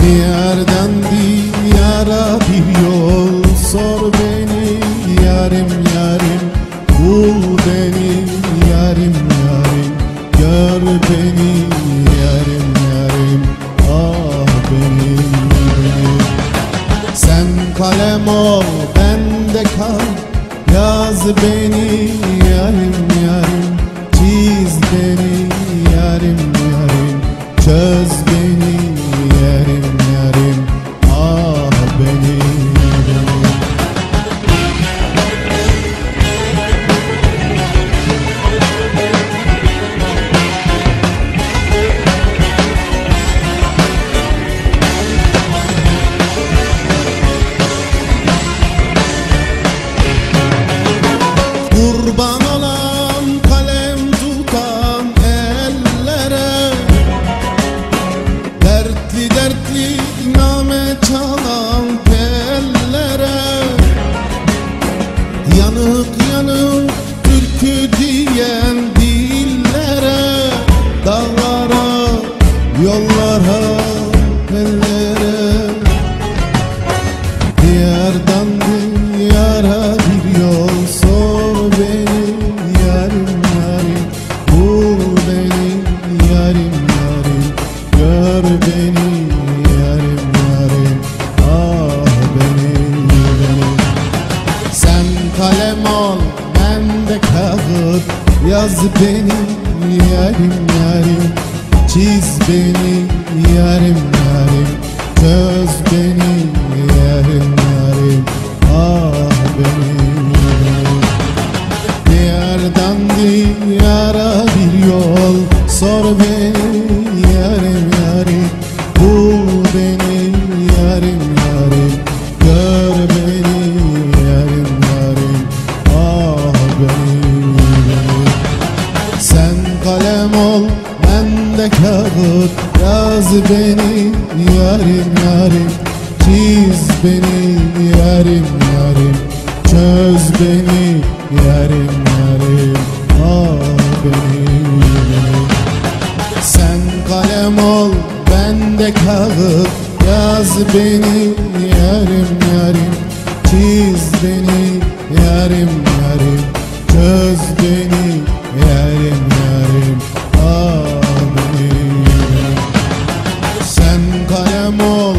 Diyardan diyara bir yol sor beni yarim yarim, bul beni yarim yarim, gör beni yarim yarim, ah benim benim. Sen kalem ol bende kal, yaz beni yarim yarim, çiz beni yarim yarim, çöz beni yarim yarim, ah benim benim. Kurban olan kalem tutan ellere, dertli dertli name çalan tellere, yanık yanık türkü diyen dillere, dağlara, yollara, ellere. Diyardan diyara bir yol sor beni yarim yarim, bul beni yarim yarim, gör beni yarim yarim, ah benim benim. Sen kalem ol bende kağıt, yaz beni yarim yarim, çiz beni yarim yarim, çöz beni yarim yarim, ah benim benim. Diyardan diyara bir yol sor beni yarim yarim, bul beni yarim yarim, gör beni yarim yarim, ah benim benim. Sen kalem ol bende kağıt, yaz beni yarim yarim, çiz beni yarim yarim, çöz beni yarim yarim, ah benim benim. Sen kalem ol bende kağıt, yaz beni yarim yarim, çiz beni yarim yarim, çöz beni yarim yarim, ah benim benim. Sen kalem ol